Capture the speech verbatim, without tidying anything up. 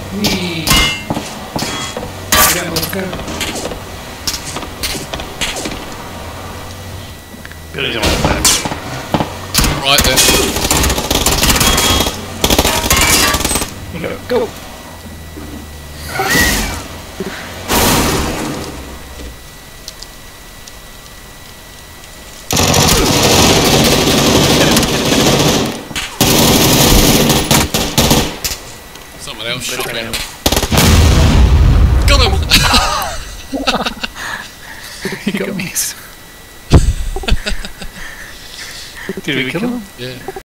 Whee! Let's go, let's go. Billy's on the back. Right then. You go, go! Someone else shot me. Got him! He got me. Did we kill him? Yeah.